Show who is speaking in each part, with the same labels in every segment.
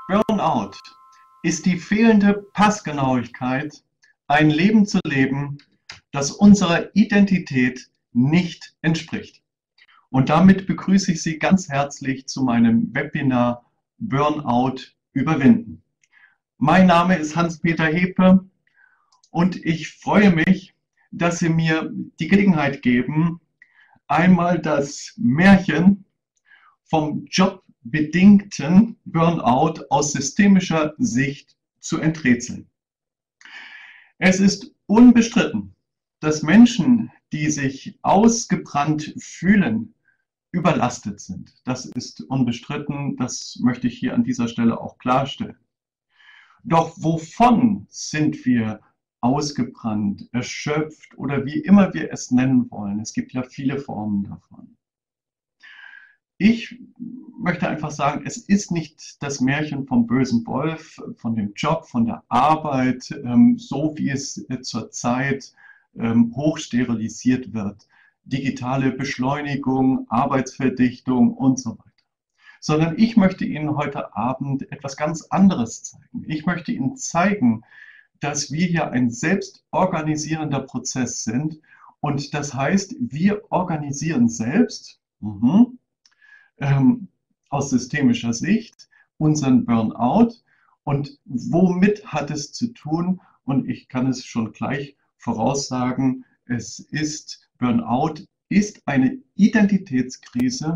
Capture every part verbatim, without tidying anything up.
Speaker 1: Burnout ist die fehlende Passgenauigkeit, ein Leben zu leben, das unserer Identität nicht entspricht. Und damit begrüße ich Sie ganz herzlich zu meinem Webinar Burnout überwinden. Mein Name ist Hans-Peter Hepe und ich freue mich, dass Sie mir die Gelegenheit geben, einmal das Märchen vom jobbedingten Burnout aus systemischer Sicht zu enträtseln. Es ist unbestritten, dass Menschen, die sich ausgebrannt fühlen, überlastet sind. Das ist unbestritten, das möchte ich hier an dieser Stelle auch klarstellen. Doch wovon sind wir ausgebrannt, erschöpft oder wie immer wir es nennen wollen? Es gibt ja viele Formen davon. Ich möchte einfach sagen, es ist nicht das Märchen vom bösen Wolf, von dem Job, von der Arbeit, so wie es zurzeit hochsterilisiert wird. Digitale Beschleunigung, Arbeitsverdichtung und so weiter. Sondern ich möchte Ihnen heute Abend etwas ganz anderes zeigen. Ich möchte Ihnen zeigen, dass wir hier ein selbstorganisierender Prozess sind. Und das heißt, wir organisieren selbst, mhm, ähm, aus systemischer Sicht, unseren Burnout. Und womit hat es zu tun? Und ich kann es schon gleich voraussagen, es ist, Burnout ist eine Identitätskrise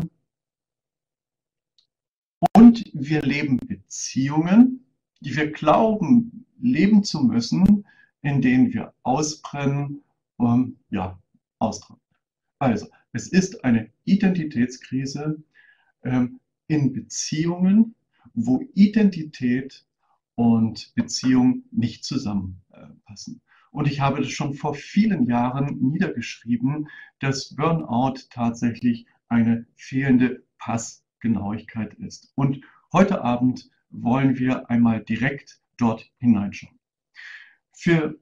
Speaker 1: und wir leben Beziehungen, die wir glauben, leben zu müssen, in denen wir ausbrennen, um, ja, austrocknen. Also, es ist eine Identitätskrise ähm, in Beziehungen, wo Identität und Beziehung nicht zusammenpassen. Und ich habe das schon vor vielen Jahren niedergeschrieben, dass Burnout tatsächlich eine fehlende Passgenauigkeit ist. Und heute Abend wollen wir einmal direkt dort hineinschauen. Für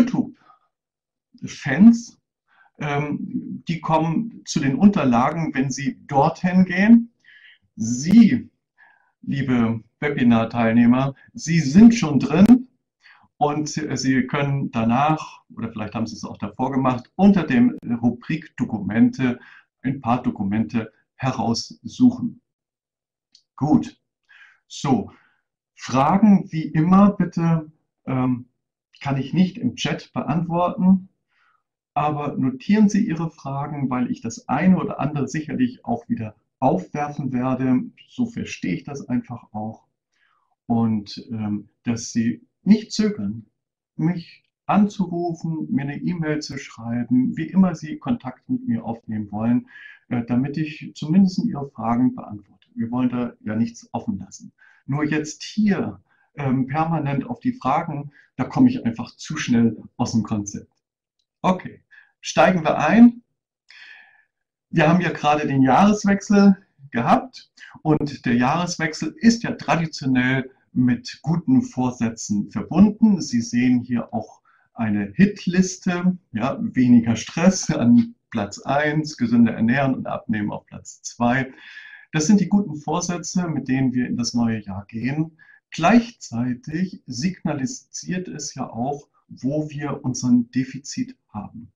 Speaker 1: YouTube-Fans, ähm, die kommen zu den Unterlagen, wenn sie dorthin gehen. Sie, liebe Webinar-Teilnehmer, Sie sind schon drin. Und Sie können danach, oder vielleicht haben Sie es auch davor gemacht, unter dem Rubrik Dokumente ein paar Dokumente heraussuchen. Gut. So, Fragen wie immer bitte ähm, kann ich nicht im Chat beantworten, aber notieren Sie Ihre Fragen, weil ich das eine oder andere sicherlich auch wieder aufwerfen werde. So verstehe ich das einfach auch. Und ähm, dass Sie nicht zögern, mich anzurufen, mir eine E-Mail zu schreiben, wie immer Sie Kontakt mit mir aufnehmen wollen, äh, damit ich zumindest Ihre Fragen beantworte. Wir wollen da ja nichts offen lassen. Nur jetzt hier ähm, permanent auf die Fragen, da komme ich einfach zu schnell aus dem Konzept. Okay, steigen wir ein. Wir haben ja gerade den Jahreswechsel gehabt und der Jahreswechsel ist ja traditionell mit guten Vorsätzen verbunden. Sie sehen hier auch eine Hitliste, ja, weniger Stress an Platz eins, gesünder ernähren und abnehmen auf Platz zwei. Das sind die guten Vorsätze, mit denen wir in das neue Jahr gehen. Gleichzeitig signalisiert es ja auch, wo wir unseren Defizit haben.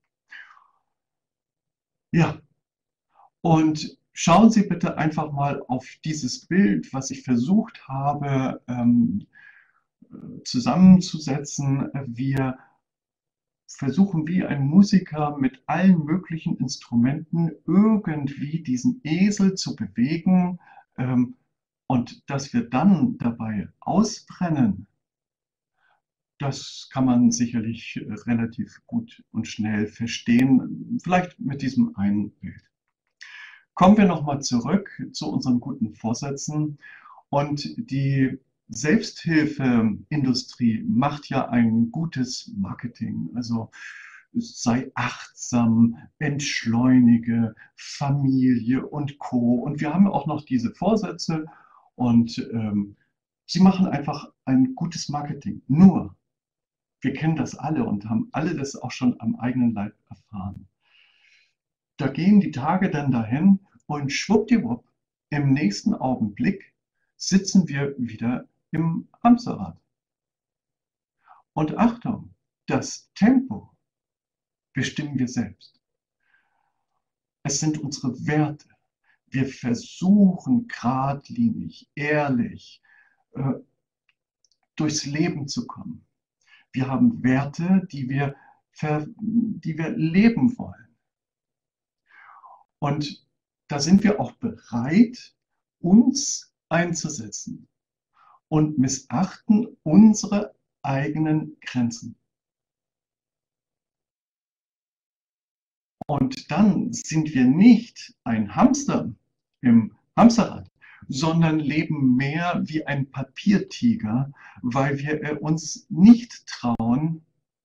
Speaker 1: Ja, und schauen Sie bitte einfach mal auf dieses Bild, was ich versucht habe ähm, zusammenzusetzen. Wir versuchen wie ein Musiker mit allen möglichen Instrumenten irgendwie diesen Esel zu bewegen, ähm, und dass wir dann dabei ausbrennen, das kann man sicherlich relativ gut und schnell verstehen, vielleicht mit diesem einen Bild. Kommen wir nochmal zurück zu unseren guten Vorsätzen. Und die Selbsthilfeindustrie macht ja ein gutes Marketing. Also sei achtsam, entschleunige, Familie und Co. Und wir haben auch noch diese Vorsätze und ähm, sie machen einfach ein gutes Marketing. Nur, wir kennen das alle und haben alle das auch schon am eigenen Leib erfahren. Da gehen die Tage dann dahin und schwuppdiwupp, im nächsten Augenblick sitzen wir wieder im Hamsterrad. Und Achtung, das Tempo bestimmen wir selbst. Es sind unsere Werte. Wir versuchen geradlinig, ehrlich äh, durchs Leben zu kommen. Wir haben Werte, die wir, ver, die wir leben wollen. Und da sind wir auch bereit, uns einzusetzen und missachten unsere eigenen Grenzen. Und dann sind wir nicht ein Hamster im Hamsterrad, sondern leben mehr wie ein Papiertiger, weil wir uns nicht trauen,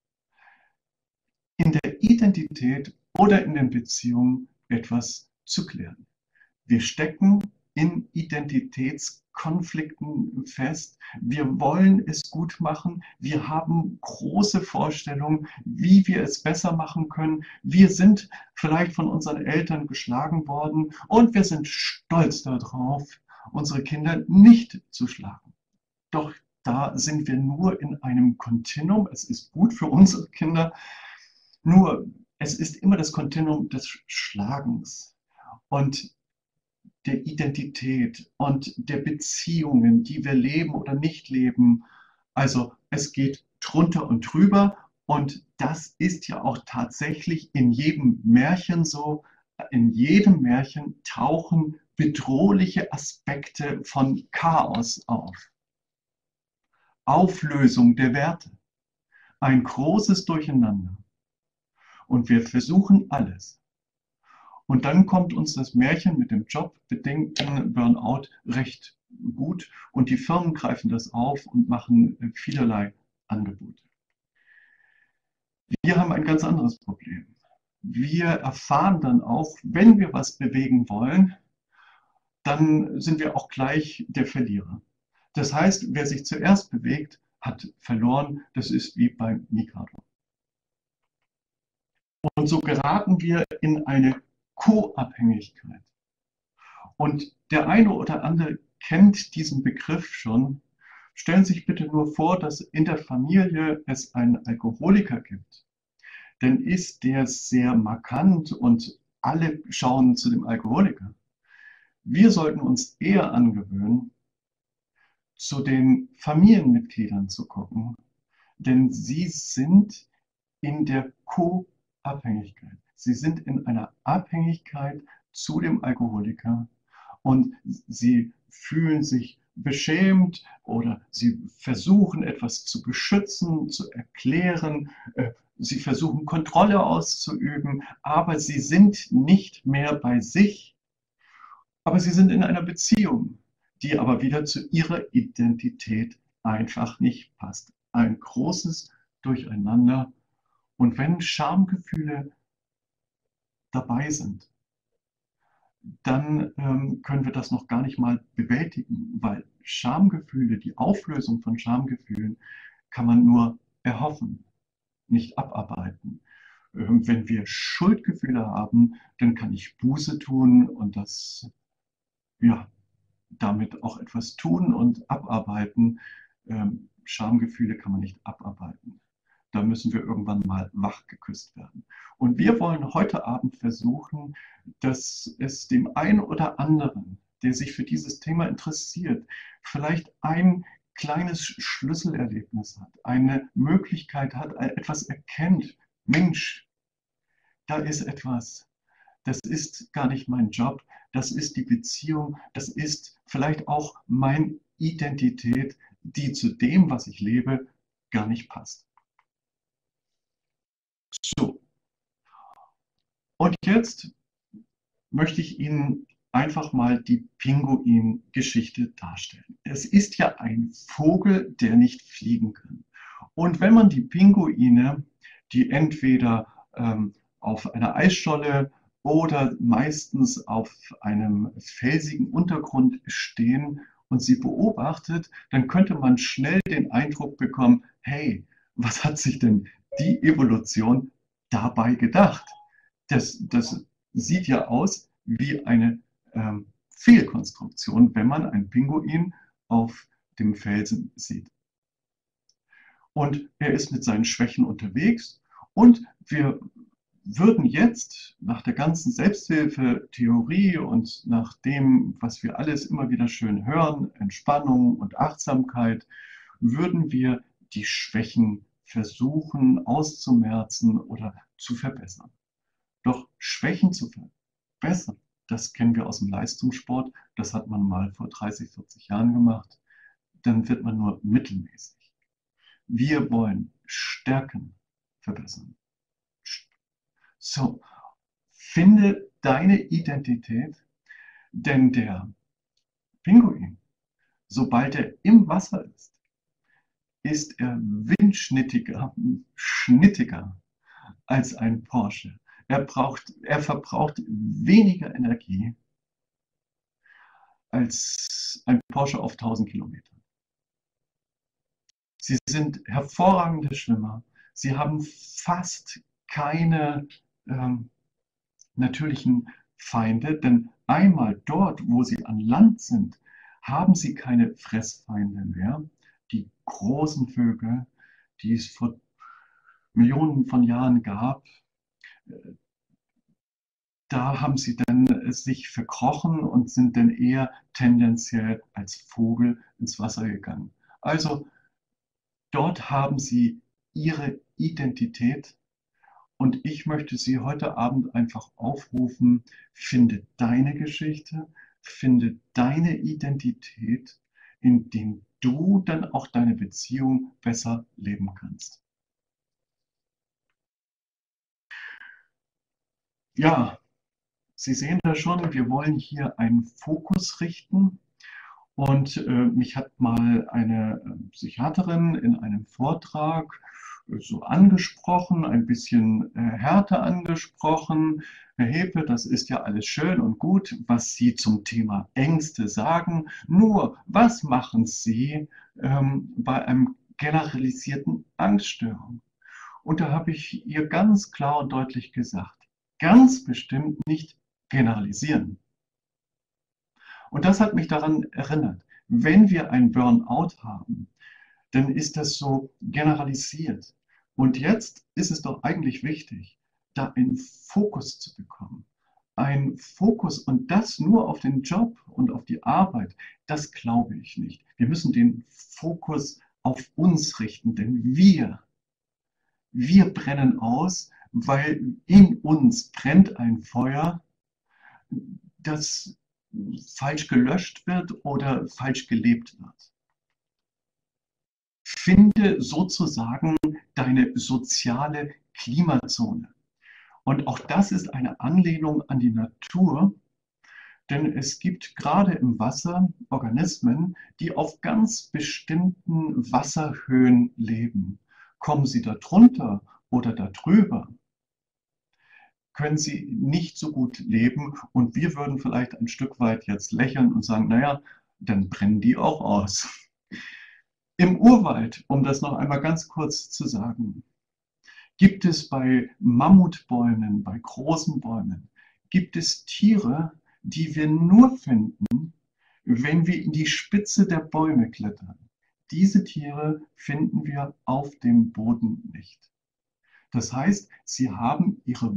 Speaker 1: in der Identität oder in den Beziehungen etwas zu klären. Wir stecken in Identitätskonflikten fest. Wir wollen es gut machen. Wir haben große Vorstellungen, wie wir es besser machen können. Wir sind vielleicht von unseren Eltern geschlagen worden und wir sind stolz darauf, unsere Kinder nicht zu schlagen. Doch da sind wir nur in einem Kontinuum. Es ist gut für unsere Kinder, nur es ist immer das Kontinuum des Schlagens und der Identität und der Beziehungen, die wir leben oder nicht leben. Also es geht drunter und drüber und das ist ja auch tatsächlich in jedem Märchen so. In jedem Märchen tauchen bedrohliche Aspekte von Chaos auf. Auflösung der Werte, ein großes Durcheinander. Und wir versuchen alles. Und dann kommt uns das Märchen mit dem jobbedingten Burnout recht gut und die Firmen greifen das auf und machen vielerlei Angebote. Wir haben ein ganz anderes Problem. Wir erfahren dann auch, wenn wir was bewegen wollen, dann sind wir auch gleich der Verlierer. Das heißt, wer sich zuerst bewegt, hat verloren. Das ist wie beim Mikado. Und so geraten wir in eine Co-Abhängigkeit. Und der eine oder andere kennt diesen Begriff schon. Stellen Sie sich bitte nur vor, dass in der Familie es einen Alkoholiker gibt. Dann ist der sehr markant und alle schauen zu dem Alkoholiker. Wir sollten uns eher angewöhnen, zu den Familienmitgliedern zu gucken, denn sie sind in der Co-Abhängigkeit. Sie sind in einer Abhängigkeit zu dem Alkoholiker und sie fühlen sich beschämt oder sie versuchen etwas zu beschützen, zu erklären, sie versuchen Kontrolle auszuüben, aber sie sind nicht mehr bei sich, aber sie sind in einer Beziehung, die aber wieder zu ihrer Identität einfach nicht passt. Ein großes Durcheinander. Und wenn Schamgefühle dabei sind, dann ähm, können wir das noch gar nicht mal bewältigen, weil Schamgefühle, die Auflösung von Schamgefühlen kann man nur erhoffen, nicht abarbeiten. Ähm, wenn wir Schuldgefühle haben, dann kann ich Buße tun und das, ja, damit auch etwas tun und abarbeiten. Ähm, Schamgefühle kann man nicht abarbeiten. Da müssen wir irgendwann mal wach geküsst werden. Und wir wollen heute Abend versuchen, dass es dem einen oder anderen, der sich für dieses Thema interessiert, vielleicht ein kleines Schlüsselerlebnis hat, eine Möglichkeit hat, etwas erkennt. Mensch, da ist etwas. Das ist gar nicht mein Job, das ist die Beziehung, das ist vielleicht auch meine Identität, die zu dem, was ich lebe, gar nicht passt. So, und jetzt möchte ich Ihnen einfach mal die Pinguin-Geschichte darstellen. Es ist ja ein Vogel, der nicht fliegen kann. Und wenn man die Pinguine, die entweder ähm, auf einer Eisscholle oder meistens auf einem felsigen Untergrund stehen und sie beobachtet, dann könnte man schnell den Eindruck bekommen, hey, was hat sich denn die Evolution dabei gedacht? Das, das sieht ja aus wie eine ähm, Fehlkonstruktion, wenn man einen Pinguin auf dem Felsen sieht. Und er ist mit seinen Schwächen unterwegs und wir würden jetzt nach der ganzen Selbsthilfetheorie und nach dem, was wir alles immer wieder schön hören, Entspannung und Achtsamkeit, würden wir die Schwächen versuchen auszumerzen oder zu verbessern. Doch Schwächen zu verbessern, das kennen wir aus dem Leistungssport, das hat man mal vor dreißig, vierzig Jahren gemacht, dann wird man nur mittelmäßig. Wir wollen Stärken verbessern. So, finde deine Identität, denn der Pinguin, sobald er im Wasser ist, ist er windschnittiger, schnittiger als ein Porsche. Er, braucht, er verbraucht weniger Energie als ein Porsche auf tausend Kilometer. Sie sind hervorragende Schwimmer. Sie haben fast keine ähm, natürlichen Feinde, denn einmal dort, wo sie an Land sind, haben sie keine Fressfeinde mehr. Die großen Vögel, die es vor Millionen von Jahren gab, da haben sie dann sich verkrochen und sind dann eher tendenziell als Vogel ins Wasser gegangen. Also dort haben sie ihre Identität und ich möchte Sie heute Abend einfach aufrufen, finde deine Geschichte, finde deine Identität, in der du dann auch deine Beziehung besser leben kannst. Ja, Sie sehen da schon, wir wollen hier einen Fokus richten. Und äh, mich hat mal eine äh, Psychiaterin in einem Vortrag äh, so angesprochen, ein bisschen äh, härter angesprochen. Herr Hepe, das ist ja alles schön und gut, was Sie zum Thema Ängste sagen. Nur, was machen Sie ähm, bei einem generalisierten Angststörung? Und da habe ich ihr ganz klar und deutlich gesagt, ganz bestimmt nicht generalisieren. Und das hat mich daran erinnert, wenn wir ein Burnout haben, dann ist das so generalisiert. Und jetzt ist es doch eigentlich wichtig, da einen Fokus zu bekommen. Ein Fokus und das nur auf den Job und auf die Arbeit, das glaube ich nicht. Wir müssen den Fokus auf uns richten, denn wir, wir brennen aus, weil in uns brennt ein Feuer, das falsch gelöscht wird oder falsch gelebt wird. Finde sozusagen deine soziale Klimazone. Und auch das ist eine Anlehnung an die Natur, denn es gibt gerade im Wasser Organismen, die auf ganz bestimmten Wasserhöhen leben. Kommen sie da drunter oder da drüber, können sie nicht so gut leben und wir würden vielleicht ein Stück weit jetzt lächeln und sagen, naja, dann brennen die auch aus. Im Urwald, um das noch einmal ganz kurz zu sagen, gibt es bei Mammutbäumen, bei großen Bäumen, gibt es Tiere, die wir nur finden, wenn wir in die Spitze der Bäume klettern. Diese Tiere finden wir auf dem Boden nicht. Das heißt, sie haben ihre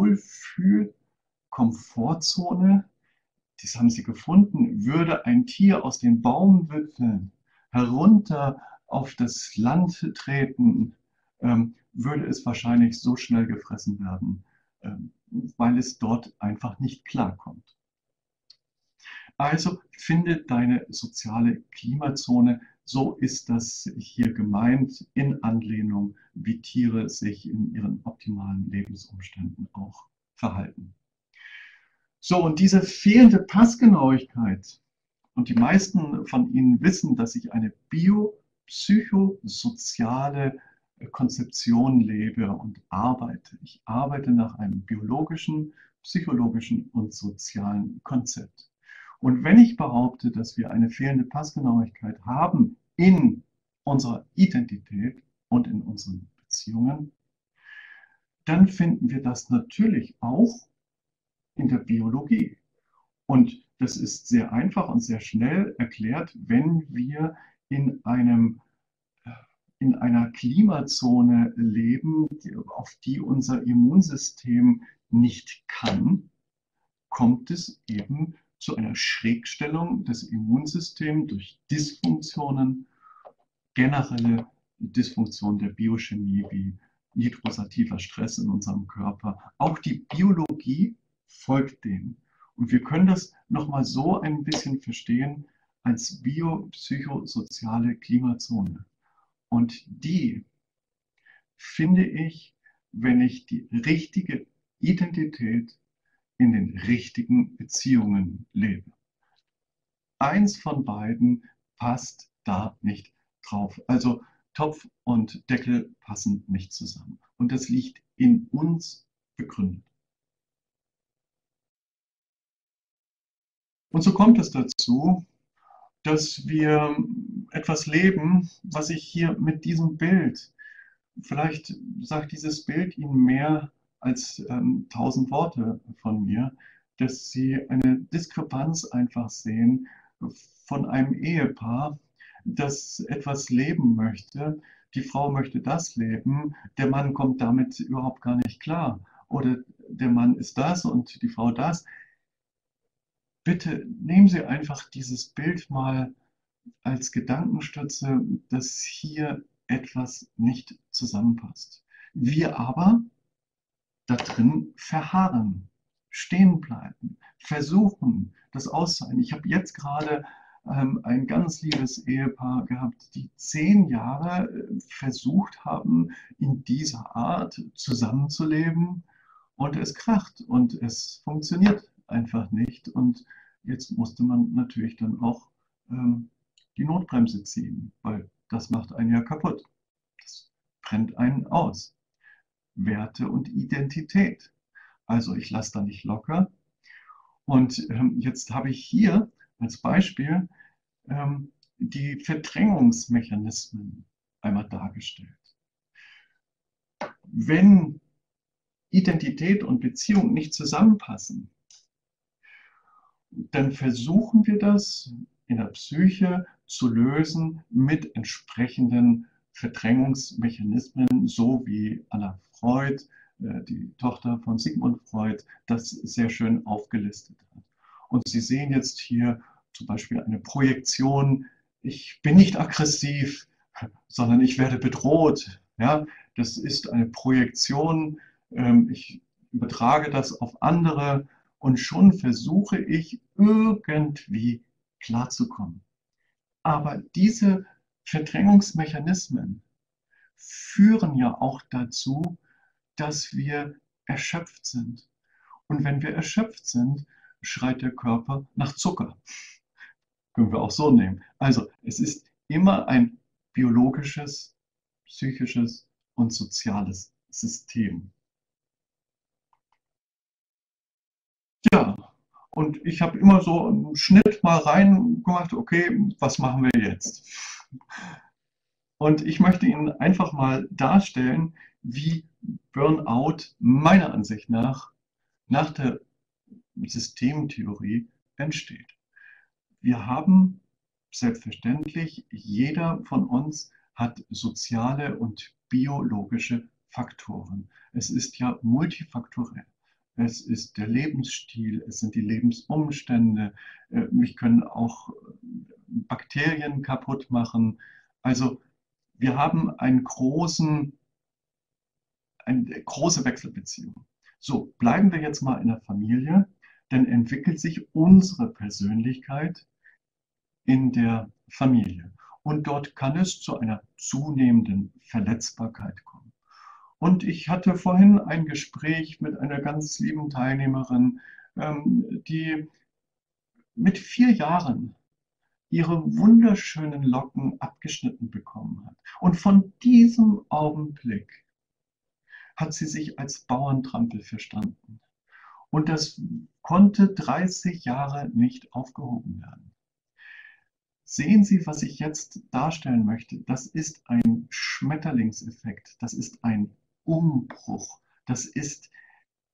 Speaker 1: Wohlfühl-Komfortzone, das haben sie gefunden. Würde ein Tier aus den Baumwipfeln herunter auf das Land treten, ähm, würde es wahrscheinlich so schnell gefressen werden, ähm, weil es dort einfach nicht klarkommt. Also finde deine soziale Klimazone, so ist das hier gemeint, in Anlehnung, wie Tiere sich in ihren optimalen Lebensumständen auch verhalten. So, und diese fehlende Passgenauigkeit, und die meisten von Ihnen wissen, dass ich eine biopsychosoziale Konzeption lebe und arbeite. Ich arbeite nach einem biologischen, psychologischen und sozialen Konzept. Und wenn ich behaupte, dass wir eine fehlende Passgenauigkeit haben in unserer Identität und in unseren Beziehungen, dann finden wir das natürlich auch in der Biologie. Und das ist sehr einfach und sehr schnell erklärt, wenn wir in einem, in einer Klimazone leben, auf die unser Immunsystem nicht kann, kommt es eben zu einer Schrägstellung des Immunsystems durch Dysfunktionen, generelle Dysfunktion der Biochemie wie nitrosativer Stress in unserem Körper. Auch die Biologie folgt dem. Und wir können das nochmal so ein bisschen verstehen als biopsychosoziale Klimazone. Und die finde ich, wenn ich die richtige Identität in den richtigen Beziehungen lebe. Eins von beiden passt da nicht drauf. Also Topf und Deckel passen nicht zusammen. Und das liegt in uns begründet. Und so kommt es dazu, dass wir etwas leben, was ich hier mit diesem Bild, vielleicht sagt dieses Bild Ihnen mehr als ähm, tausend Worte von mir, dass Sie eine Diskrepanz einfach sehen von einem Ehepaar, das etwas leben möchte. Die Frau möchte das leben, der Mann kommt damit überhaupt gar nicht klar. Oder der Mann ist das und die Frau das. Bitte nehmen Sie einfach dieses Bild mal als Gedankenstütze, dass hier etwas nicht zusammenpasst. Wir aber da drin verharren, stehen bleiben, versuchen, das auszuhalten. Ich habe jetzt gerade ähm, ein ganz liebes Ehepaar gehabt, die zehn Jahre äh, versucht haben, in dieser Art zusammenzuleben und es kracht und es funktioniert einfach nicht. Und jetzt musste man natürlich dann auch ähm, die Notbremse ziehen, weil das macht einen ja kaputt. Das brennt einen aus. Werte und Identität. Also ich lasse da nicht locker. Und ähm, jetzt habe ich hier als Beispiel ähm, die Verdrängungsmechanismen einmal dargestellt. Wenn Identität und Beziehung nicht zusammenpassen, dann versuchen wir das in der Psyche zu lösen mit entsprechenden Verdrängungsmechanismen, so wie Anna Freud, die Tochter von Sigmund Freud, das sehr schön aufgelistet hat. Und Sie sehen jetzt hier zum Beispiel eine Projektion, ich bin nicht aggressiv, sondern ich werde bedroht. Ja, das ist eine Projektion, ich übertrage das auf andere und schon versuche ich irgendwie klarzukommen. Aber diese Verdrängungsmechanismen führen ja auch dazu, dass wir erschöpft sind. Und wenn wir erschöpft sind, schreit der Körper nach Zucker. Können wir auch so nehmen. Also es ist immer ein biologisches, psychisches und soziales System. Ja, und ich habe immer so einen Schnitt mal reingemacht, okay, was machen wir jetzt? Und ich möchte Ihnen einfach mal darstellen, wie Burnout meiner Ansicht nach nach der Systemtheorie entsteht. Wir haben selbstverständlich, jeder von uns hat soziale und biologische Faktoren. Es ist ja multifaktorell. Es ist der Lebensstil, es sind die Lebensumstände. Mich können auch Bakterien kaputt machen. Also wir haben einen großen, eine große Wechselbeziehung. So, bleiben wir jetzt mal in der Familie, dann entwickelt sich unsere Persönlichkeit in der Familie. Und dort kann es zu einer zunehmenden Verletzbarkeit kommen. Und ich hatte vorhin ein Gespräch mit einer ganz lieben Teilnehmerin, die mit vier Jahren ihre wunderschönen Locken abgeschnitten bekommen hat. Und von diesem Augenblick hat sie sich als Bauerntrampel verstanden. Und das konnte dreißig Jahre nicht aufgehoben werden. Sehen Sie, was ich jetzt darstellen möchte. Das ist ein Schmetterlingseffekt. Das ist ein Umbruch. Das ist,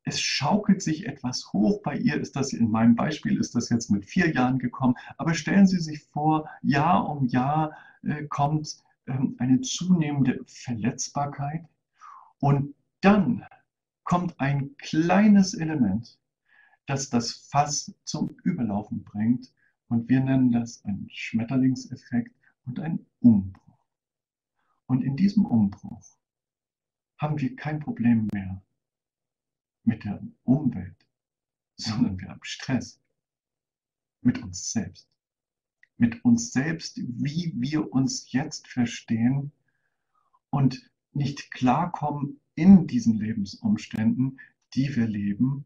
Speaker 1: Es schaukelt sich etwas hoch. Bei ihr ist das, in meinem Beispiel ist das jetzt mit vier Jahren gekommen. Aber stellen Sie sich vor, Jahr um Jahr äh, kommt ähm, eine zunehmende Verletzbarkeit und dann kommt ein kleines Element, das das Fass zum Überlaufen bringt. Und wir nennen das einen Schmetterlingseffekt und einen Umbruch. Und in diesem Umbruch haben wir kein Problem mehr mit der Umwelt, sondern wir haben Stress mit uns selbst. Mit uns selbst, wie wir uns jetzt verstehen und nicht klarkommen in diesen Lebensumständen, die wir leben.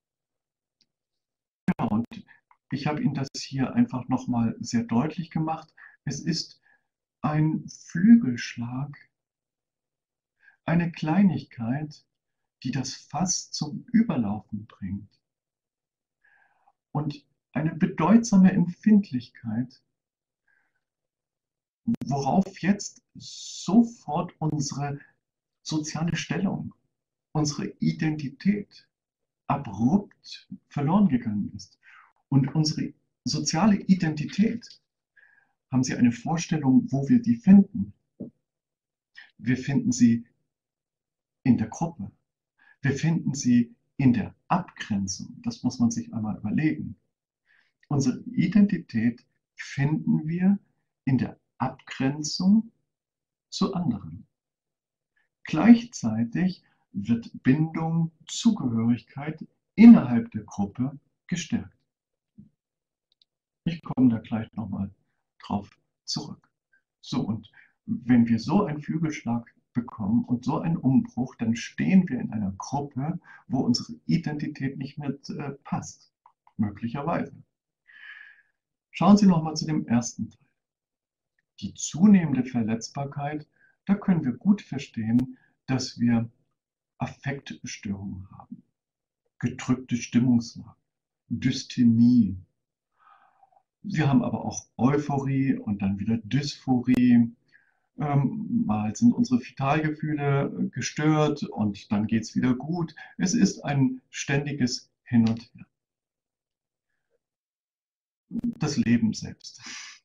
Speaker 1: Ja, und ich habe Ihnen das hier einfach nochmal sehr deutlich gemacht. Es ist ein Flügelschlag, eine Kleinigkeit, die das Fass zum Überlaufen bringt. Und eine bedeutsame Empfindlichkeit, worauf jetzt sofort unsere soziale Stellung, unsere Identität abrupt verloren gegangen ist. Und unsere soziale Identität, haben Sie eine Vorstellung, wo wir die finden? Wir finden sie in der Gruppe. Wir finden sie in der Abgrenzung. Das muss man sich einmal überlegen. Unsere Identität finden wir in der Abgrenzung zu anderen. Gleichzeitig wird Bindung, Zugehörigkeit innerhalb der Gruppe gestärkt. Ich komme da gleich nochmal drauf zurück. So, und wenn wir so einen Flügelschlag bekommen und so einen Umbruch, dann stehen wir in einer Gruppe, wo unsere Identität nicht mehr äh, passt. Möglicherweise. Schauen Sie nochmal zu dem ersten Teil. Die zunehmende Verletzbarkeit, da können wir gut verstehen, dass wir Affektstörungen haben, gedrückte Stimmungslage, Dysthymie. Wir haben aber auch Euphorie und dann wieder Dysphorie. Ähm, mal sind unsere Vitalgefühle gestört und dann geht es wieder gut. Es ist ein ständiges Hin und Her. Das Leben selbst.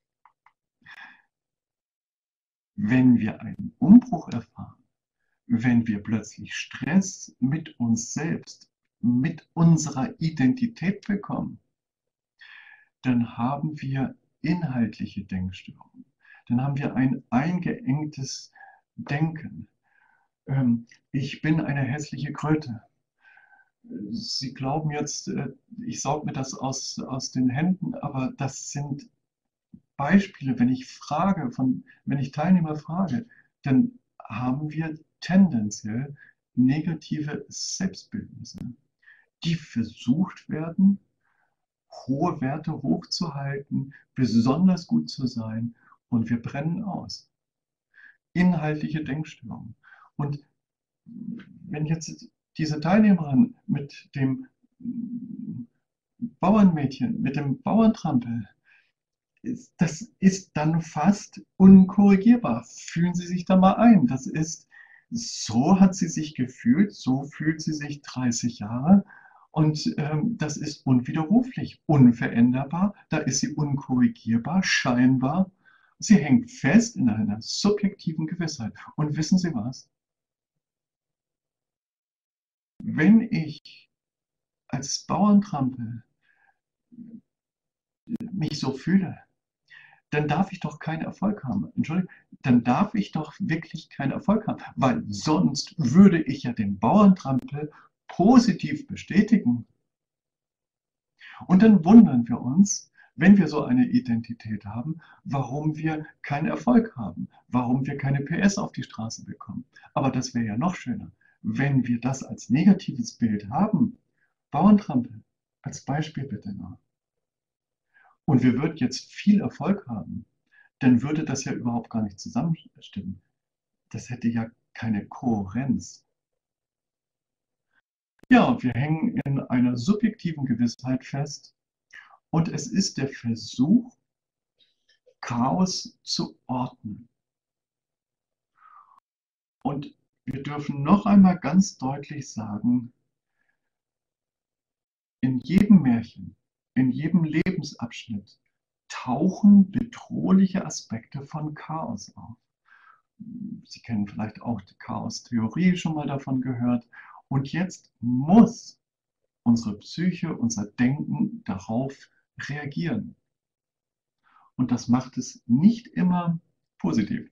Speaker 1: Wenn wir einen Umbruch erfahren, wenn wir plötzlich Stress mit uns selbst, mit unserer Identität bekommen, dann haben wir inhaltliche Denkstörungen. Dann haben wir ein eingeengtes Denken. Ähm, ich bin eine hässliche Kröte. Sie glauben jetzt, äh, ich sauge mir das aus, aus den Händen, aber das sind Beispiele. Wenn ich frage, von, wenn ich Teilnehmer frage, dann haben wir tendenziell negative Selbstbildnisse, die versucht werden, hohe Werte hochzuhalten, besonders gut zu sein, und wir brennen aus. Inhaltliche Denkstörungen. Und wenn jetzt diese Teilnehmerin mit dem Bauernmädchen, mit dem Bauerntrampel, das ist dann fast unkorrigierbar. Fühlen Sie sich da mal ein. Das ist, so hat sie sich gefühlt, so fühlt sie sich dreißig Jahre. Und ähm, das ist unwiderruflich, unveränderbar. Da ist sie unkorrigierbar, scheinbar. Sie hängt fest in einer subjektiven Gewissheit. Und wissen Sie was? Wenn ich als Bauerntrampel mich so fühle, dann darf ich doch keinen Erfolg haben. Entschuldigung, dann darf ich doch wirklich keinen Erfolg haben, weil sonst würde ich ja den Bauerntrampel positiv bestätigen. Und dann wundern wir uns, wenn wir so eine Identität haben, warum wir keinen Erfolg haben, warum wir keine P S auf die Straße bekommen. Aber das wäre ja noch schöner, wenn wir das als negatives Bild haben. Bauerntrampel, als Beispiel bitte noch. Und wir würden jetzt viel Erfolg haben, dann würde das ja überhaupt gar nicht zusammenstimmen. Das hätte ja keine Kohärenz. Ja, wir hängen in einer subjektiven Gewissheit fest und es ist der Versuch, Chaos zu ordnen. Und wir dürfen noch einmal ganz deutlich sagen, in jedem Märchen, in jedem Lebensabschnitt tauchen bedrohliche Aspekte von Chaos auf. Sie kennen vielleicht auch die Chaos-Theorie, schon mal davon gehört. Und jetzt muss unsere Psyche, unser Denken darauf reagieren. Und das macht es nicht immer positiv.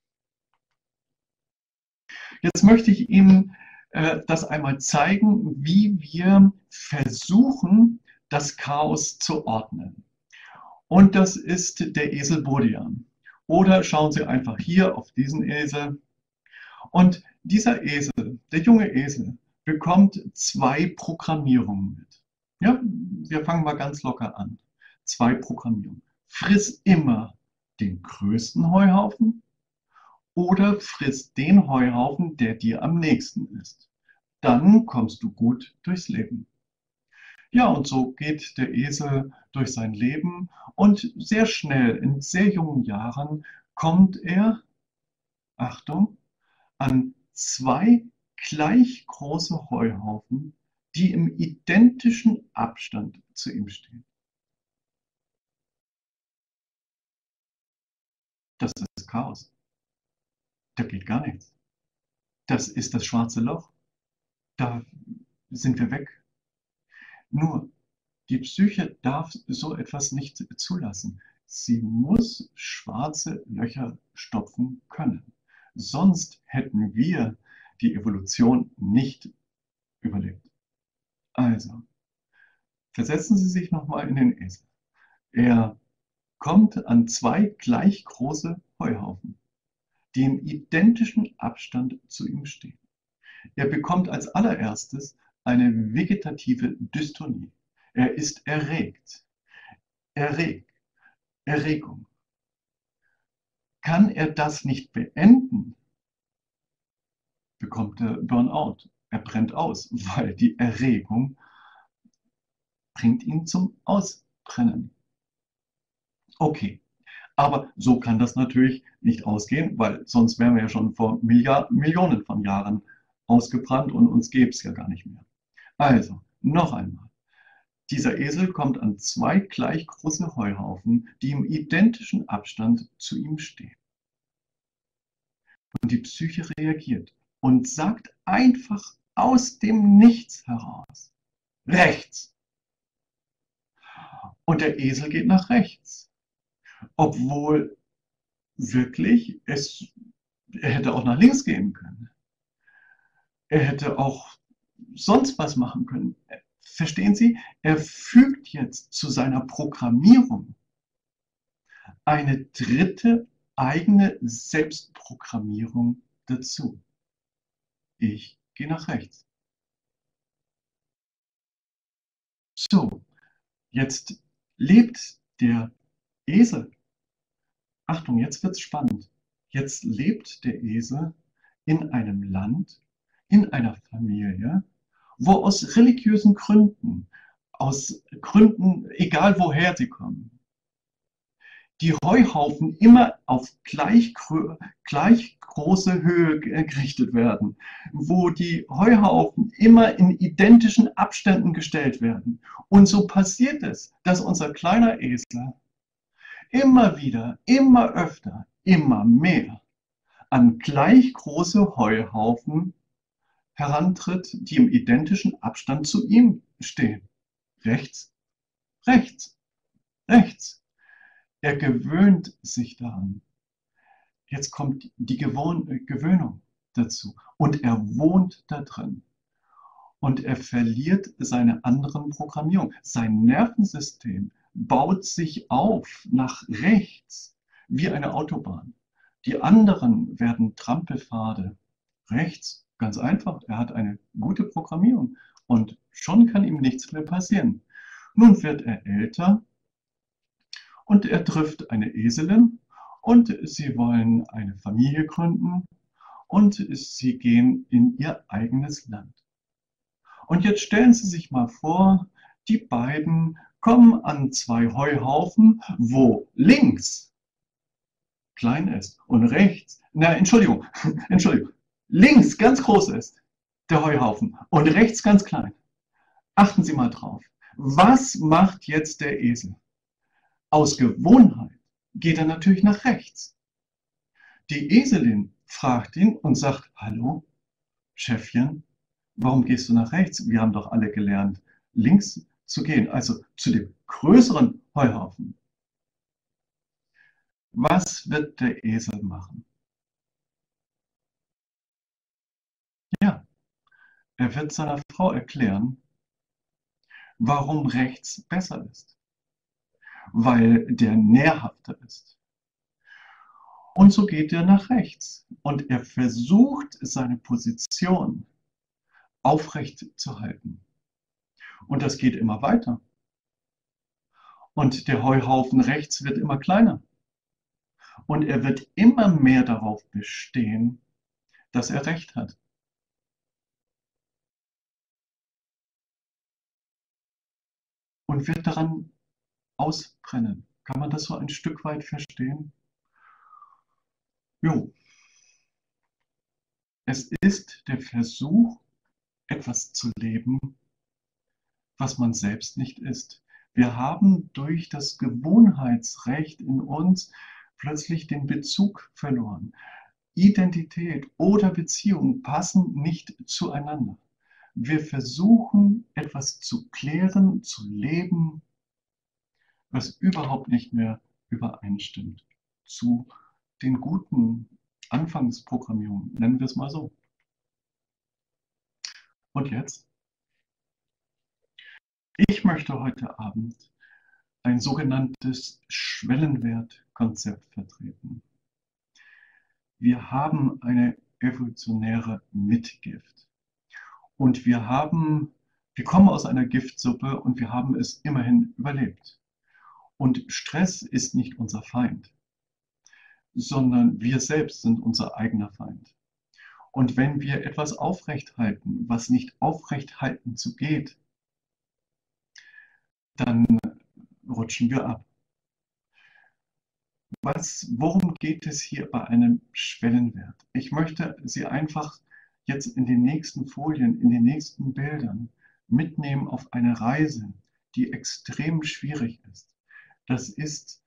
Speaker 1: Jetzt möchte ich Ihnen äh, das einmal zeigen, wie wir versuchen, das Chaos zu ordnen. Und das ist der Esel Bodian. Oder schauen Sie einfach hier auf diesen Esel. Und dieser Esel, der junge Esel, bekommt zwei Programmierungen mit. Ja, wir fangen mal ganz locker an. Zwei Programmierungen. Friss immer den größten Heuhaufen oder friss den Heuhaufen, der dir am nächsten ist. Dann kommst du gut durchs Leben. Ja, und so geht der Esel durch sein Leben und sehr schnell, in sehr jungen Jahren, kommt er, Achtung, an zwei gleich große Heuhaufen, die im identischen Abstand zu ihm stehen. Das ist Chaos. Da geht gar nichts. Das ist das schwarze Loch. Da sind wir weg. Nur, die Psyche darf so etwas nicht zulassen. Sie muss schwarze Löcher stopfen können. Sonst hätten wir die Evolution nicht überlebt. Also, versetzen Sie sich nochmal in den Esel. Er kommt an zwei gleich große Heuhaufen, die im identischen Abstand zu ihm stehen. Er bekommt als allererstes eine vegetative Dystonie. Er ist erregt. Erregt. Erregung. Kann er das nicht beenden, bekommt er Burnout. Er brennt aus, weil die Erregung bringt ihn zum Ausbrennen. Okay, aber so kann das natürlich nicht ausgehen, weil sonst wären wir ja schon vor Milliard Millionen von Jahren ausgebrannt und uns gäbe es ja gar nicht mehr. Also, noch einmal. Dieser Esel kommt an zwei gleich große Heuhaufen, die im identischen Abstand zu ihm stehen. Und die Psyche reagiert und sagt einfach aus dem Nichts heraus: Rechts. Und der Esel geht nach rechts. Obwohl wirklich es, er hätte auch nach links gehen können. Er hätte auch sonst was machen können. Verstehen Sie? Er fügt jetzt zu seiner Programmierung eine dritte eigene Selbstprogrammierung dazu. Ich gehe nach rechts. So, jetzt lebt der Esel. Achtung, jetzt wird es spannend. Jetzt lebt der Esel in einem Land, in einer Familie, wo aus religiösen Gründen, aus Gründen, egal woher sie kommen, die Heuhaufen immer auf gleich, gleich große Höhe gerichtet werden, wo die Heuhaufen immer in identischen Abständen gestellt werden. Und so passiert es, dass unser kleiner Esel immer wieder, immer öfter, immer mehr an gleich große Heuhaufen herantritt, die im identischen Abstand zu ihm stehen. Rechts, rechts, rechts. Er gewöhnt sich daran. Jetzt kommt die Gewöhnung dazu und er wohnt da drin. Und er verliert seine anderen Programmierungen. Sein Nervensystem baut sich auf nach rechts wie eine Autobahn. Die anderen werden Trampelpfade. Rechts, ganz einfach, er hat eine gute Programmierung und schon kann ihm nichts mehr passieren. Nun wird er älter und er trifft eine Eselin und sie wollen eine Familie gründen und sie gehen in ihr eigenes Land. Und jetzt stellen Sie sich mal vor, die beiden kommen an zwei Heuhaufen, wo links klein ist und rechts, na Entschuldigung, Entschuldigung, links ganz groß ist der Heuhaufen und rechts ganz klein. Achten Sie mal drauf. Was macht jetzt der Esel? Aus Gewohnheit geht er natürlich nach rechts. Die Eselin fragt ihn und sagt, hallo, Chefchen, warum gehst du nach rechts? Wir haben doch alle gelernt, links zu gehen, also zu dem größeren Heuhaufen. Was wird der Esel machen? Ja, er wird seiner Frau erklären, warum rechts besser ist, weil der nährhafter ist. Und so geht er nach rechts und er versucht, seine Position aufrecht zu halten. Und das geht immer weiter. Und der Heuhaufen rechts wird immer kleiner. Und er wird immer mehr darauf bestehen, dass er recht hat. Und wird daran ausbrennen. Kann man das so ein Stück weit verstehen? Jo. Es ist der Versuch, etwas zu leben, was man selbst nicht ist. Wir haben durch das Gewohnheitsrecht in uns plötzlich den Bezug verloren. Identität oder Beziehung passen nicht zueinander. Wir versuchen, etwas zu klären, zu leben, was überhaupt nicht mehr übereinstimmt zu den guten Anfangsprogrammierungen, nennen wir es mal so. Und jetzt? Ich möchte heute Abend ein sogenanntes Schwellenwertkonzept vertreten. Wir haben eine evolutionäre Mitgift. Und wir haben, wir kommen aus einer Giftsuppe und wir haben es immerhin überlebt. Und Stress ist nicht unser Feind, sondern wir selbst sind unser eigener Feind. Und wenn wir etwas aufrechthalten, was nicht aufrechthalten zu geht, dann rutschen wir ab. Was, worum geht es hier bei einem Schwellenwert? Ich möchte Sie einfach jetzt in den nächsten Folien, in den nächsten Bildern mitnehmen auf eine Reise, die extrem schwierig ist. Das ist,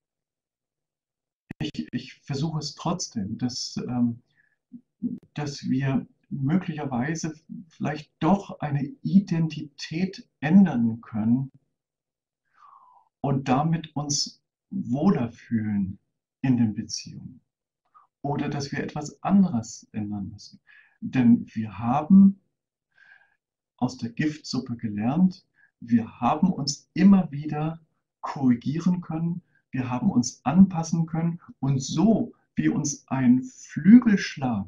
Speaker 1: ich, ich versuche es trotzdem, dass, ähm, dass wir möglicherweise vielleicht doch eine Identität ändern können und damit uns wohler fühlen in den Beziehungen. Oder dass wir etwas anderes ändern müssen. Denn wir haben aus der Giftsuppe gelernt, wir haben uns immer wieder korrigieren können, wir haben uns anpassen können und so wie uns ein Flügelschlag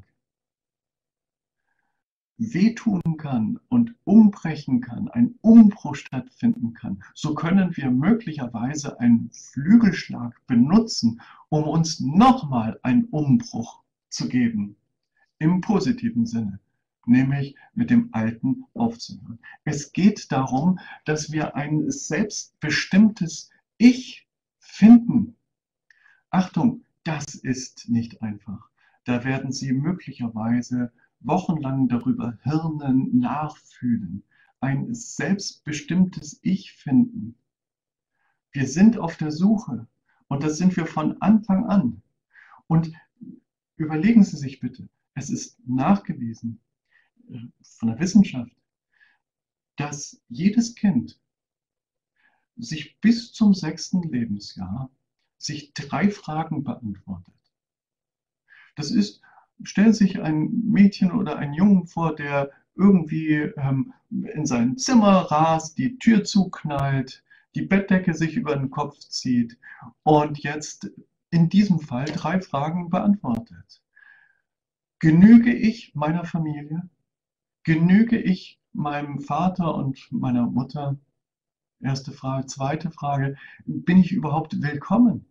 Speaker 1: wehtun kann und umbrechen kann, ein Umbruch stattfinden kann, so können wir möglicherweise einen Flügelschlag benutzen, um uns nochmal einen Umbruch zu geben, im positiven Sinne, nämlich mit dem Alten aufzuhören. Es geht darum, dass wir ein selbstbestimmtes Ich finden. Achtung, das ist nicht einfach. Da werden Sie möglicherweise wochenlang darüber hirnen, nachfühlen, ein selbstbestimmtes Ich finden. Wir sind auf der Suche und das sind wir von Anfang an. Und überlegen Sie sich bitte, es ist nachgewiesen äh, von der Wissenschaft, dass jedes Kind sich bis zum sechsten Lebensjahr sich drei Fragen beantwortet. Das ist, stellen Sie sich ein Mädchen oder einen Jungen vor, der irgendwie ähm, in sein Zimmer rast, die Tür zuknallt, die Bettdecke sich über den Kopf zieht und jetzt in diesem Fall drei Fragen beantwortet. Genüge ich meiner Familie? Genüge ich meinem Vater und meiner Mutter? Erste Frage. Zweite Frage, bin ich überhaupt willkommen?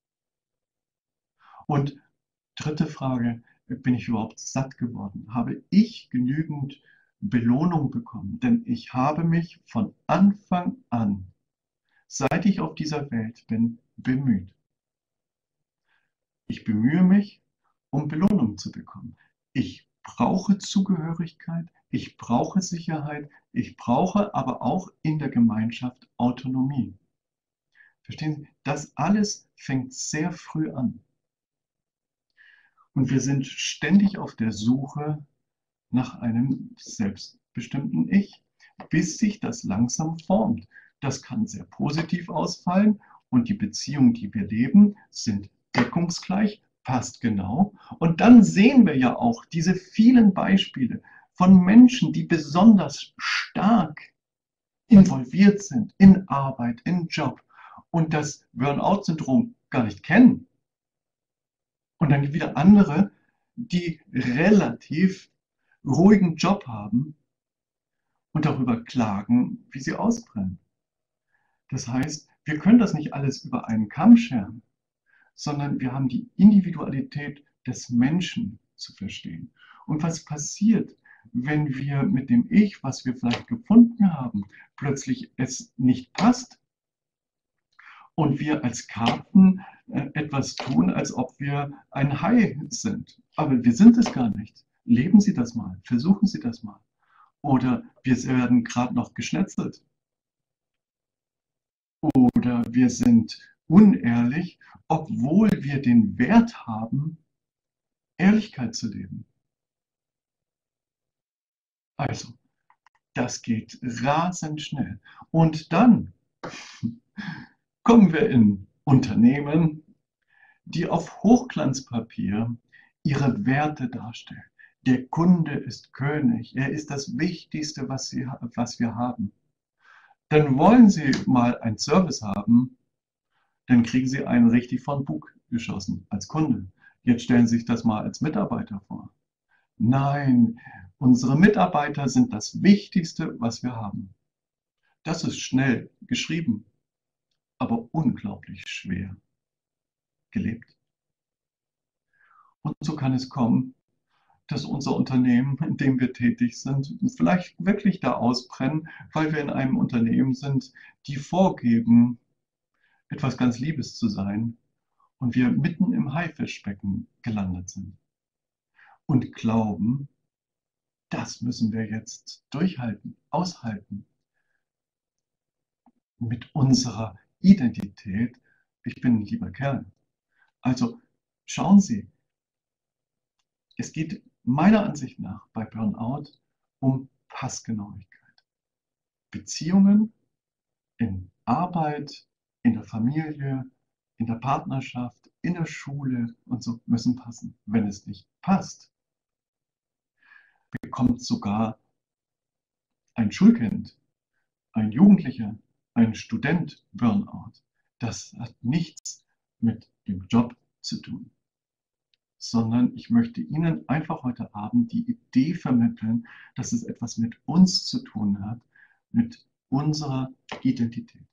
Speaker 1: Und dritte Frage, bin ich überhaupt satt geworden? Habe ich genügend Belohnung bekommen? Denn ich habe mich von Anfang an, seit ich auf dieser Welt bin, bemüht. Ich bemühe mich, um Belohnung zu bekommen. Ich brauche Zugehörigkeit, ich brauche Sicherheit, ich brauche aber auch in der Gemeinschaft Autonomie. Verstehen Sie? Das alles fängt sehr früh an. Und wir sind ständig auf der Suche nach einem selbstbestimmten Ich, bis sich das langsam formt. Das kann sehr positiv ausfallen und die Beziehungen, die wir leben, sind deckungsgleich, passt genau. Und dann sehen wir ja auch diese vielen Beispiele von Menschen, die besonders stark involviert sind in Arbeit, in Job und das Burnout-Syndrom gar nicht kennen. Und dann gibt es wieder andere, die relativ ruhigen Job haben und darüber klagen, wie sie ausbrennen. Das heißt, wir können das nicht alles über einen Kamm scheren, sondern wir haben die Individualität des Menschen zu verstehen. Und was passiert, wenn wir mit dem Ich, was wir vielleicht gefunden haben, plötzlich es nicht passt und wir als Karten äh, etwas tun, als ob wir ein Hai sind. Aber wir sind es gar nicht. Leben Sie das mal, versuchen Sie das mal. Oder wir werden gerade noch geschnetzelt. Oder wir sind unehrlich, obwohl wir den Wert haben, Ehrlichkeit zu leben. Also, das geht rasend schnell. Und dann kommen wir in Unternehmen, die auf Hochglanzpapier ihre Werte darstellen. Der Kunde ist König, er ist das Wichtigste, was, sie, was wir haben. Dann wollen Sie mal einen Service haben, dann kriegen Sie einen richtig von Bug geschossen als Kunde. Jetzt stellen Sie sich das mal als Mitarbeiter vor. Nein, unsere Mitarbeiter sind das Wichtigste, was wir haben. Das ist schnell geschrieben, aber unglaublich schwer gelebt. Und so kann es kommen, dass unser Unternehmen, in dem wir tätig sind, vielleicht wirklich da ausbrennen, weil wir in einem Unternehmen sind, die vorgeben, etwas ganz Liebes zu sein und wir mitten im Haifischbecken gelandet sind und glauben, das müssen wir jetzt durchhalten, aushalten mit unserer Identität. Ich bin ein lieber Kerl. Also schauen Sie, es geht meiner Ansicht nach bei Burnout um Passgenauigkeit. Beziehungen in Arbeit, in der Familie, in der Partnerschaft, in der Schule und so müssen passen. Wenn es nicht passt, bekommt sogar ein Schulkind, ein Jugendlicher, ein Student Burnout. Das hat nichts mit dem Job zu tun, sondern ich möchte Ihnen einfach heute Abend die Idee vermitteln, dass es etwas mit uns zu tun hat, mit unserer Identität.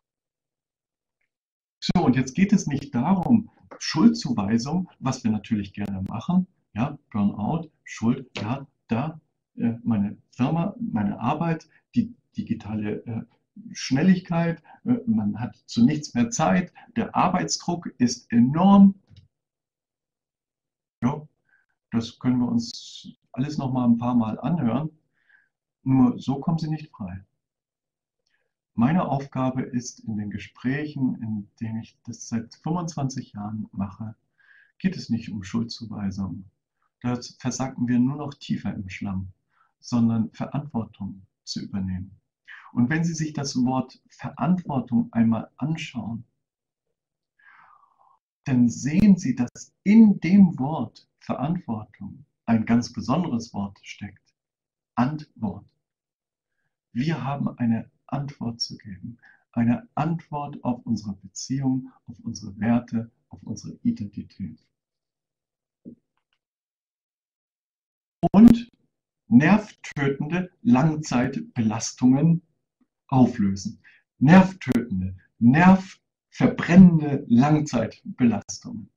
Speaker 1: So, und jetzt geht es nicht darum, Schuldzuweisung, was wir natürlich gerne machen, ja, Burnout, Schuld, ja, da, äh, meine Firma, meine Arbeit, die digitale äh, Schnelligkeit, äh, man hat zu nichts mehr Zeit, der Arbeitsdruck ist enorm. Ja, das können wir uns alles noch mal ein paar Mal anhören, nur so kommen Sie nicht frei. Meine Aufgabe ist in den Gesprächen, in denen ich das seit fünfundzwanzig Jahren mache, geht es nicht um Schuldzuweisung. Da versacken wir nur noch tiefer im Schlamm, sondern Verantwortung zu übernehmen. Und wenn Sie sich das Wort Verantwortung einmal anschauen, dann sehen Sie, dass in dem Wort Verantwortung ein ganz besonderes Wort steckt. Antwort. Wir haben eine Antwort zu geben. Eine Antwort auf unsere Beziehung, auf unsere Werte, auf unsere Identität. Und nervtötende Langzeitbelastungen auflösen. Nervtötende, nervverbrennende Langzeitbelastungen.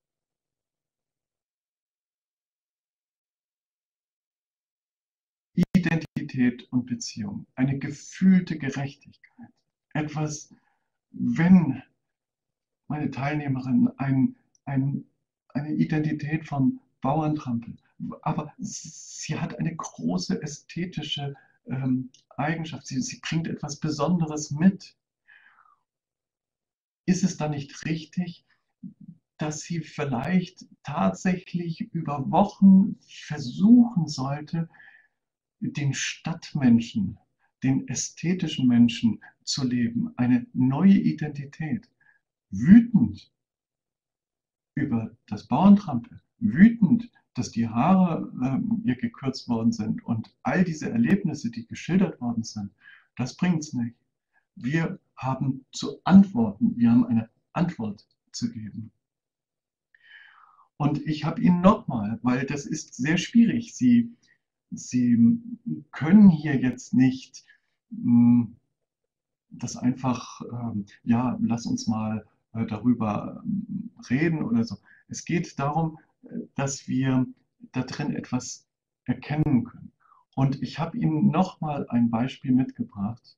Speaker 1: Identität und Beziehung, eine gefühlte Gerechtigkeit. Etwas, wenn meine Teilnehmerin ein, ein, eine Identität von Bauerntrampel, aber sie hat eine große ästhetische ähm, Eigenschaft. Sie, sie bringt etwas Besonderes mit. Ist es dann nicht richtig, dass sie vielleicht tatsächlich über Wochen versuchen sollte, den Stadtmenschen, den ästhetischen Menschen zu leben, eine neue Identität, wütend über das Bauerntrampel, wütend, dass die Haare ähm, ihr gekürzt worden sind und all diese Erlebnisse, die geschildert worden sind, das bringt es nicht. Wir haben zu antworten, wir haben eine Antwort zu geben. Und ich habe Ihnen nochmal, weil das ist sehr schwierig, Sie, Sie können hier jetzt nicht mh, das einfach, ähm, ja, lass uns mal äh, darüber ähm, reden oder so. Es geht darum, äh, dass wir da drin etwas erkennen können. Und ich habe Ihnen nochmal ein Beispiel mitgebracht.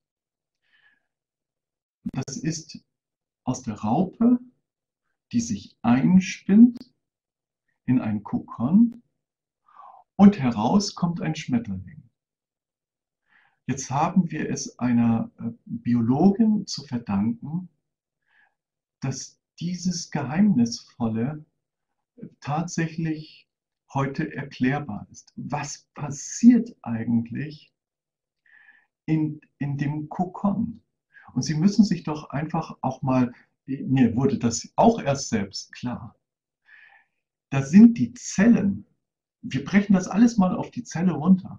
Speaker 1: Das ist aus der Raupe, die sich einspinnt in ein Kokon und heraus kommt ein Schmetterling. Jetzt haben wir es einer äh, Biologin zu verdanken, dass dieses Geheimnisvolle tatsächlich heute erklärbar ist. Was passiert eigentlich in, in dem Kokon? Und Sie müssen sich doch einfach auch mal, mir wurde das auch erst selbst klar, da sind die Zellen, wir brechen das alles mal auf die Zelle runter.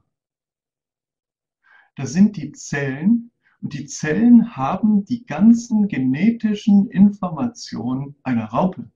Speaker 1: Da sind die Zellen und die Zellen haben die ganzen genetischen Informationen einer Raupe.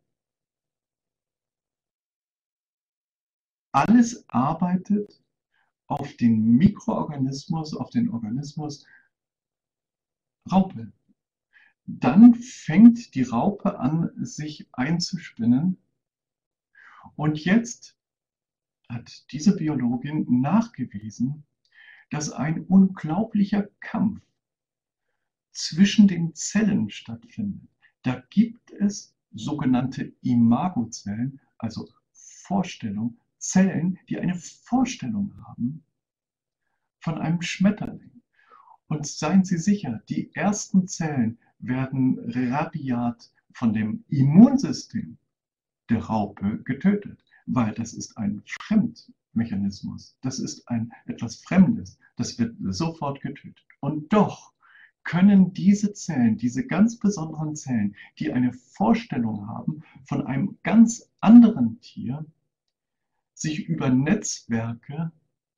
Speaker 1: Alles arbeitet auf den Mikroorganismus, auf den Organismus Raupe. Dann fängt die Raupe an, sich einzuspinnen. Und jetzt hat diese Biologin nachgewiesen, dass ein unglaublicher Kampf zwischen den Zellen stattfindet. Da gibt es sogenannte Imagozellen, also Vorstellung, Zellen, die eine Vorstellung haben von einem Schmetterling. Und seien Sie sicher, die ersten Zellen werden rabiat von dem Immunsystem der Raupe getötet, weil das ist ein Fremdmechanismus. Das ist ein etwas Fremdes. Das wird sofort getötet. Und doch können diese Zellen, diese ganz besonderen Zellen, die eine Vorstellung haben von einem ganz anderen Tier, sich über Netzwerke